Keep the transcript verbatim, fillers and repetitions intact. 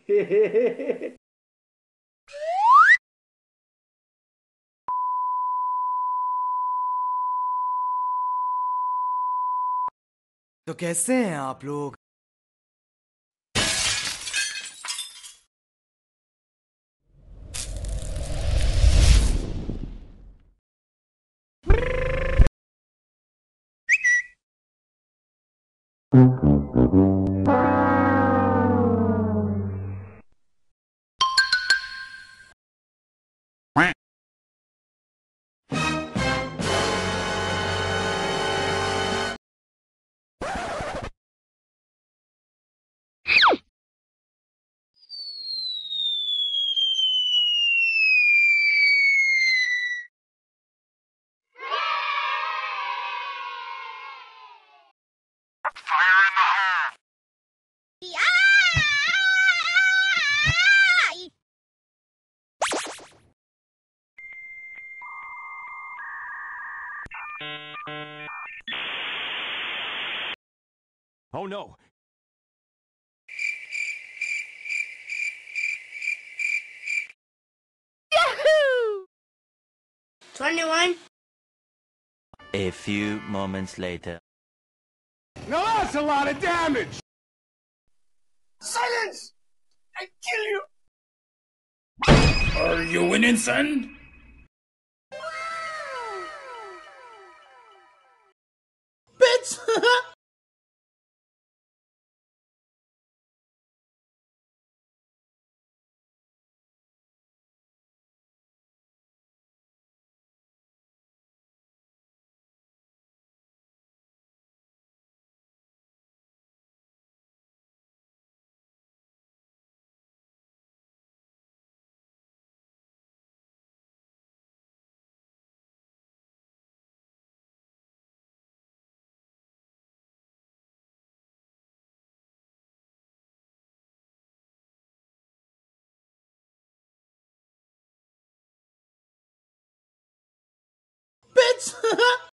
तो कैसे हैं आप लोग? Oh no! twenty-one. A few moments later. Now that's a lot of damage! Silence! I kill you! Are you winning, son? Bitch! Bitch!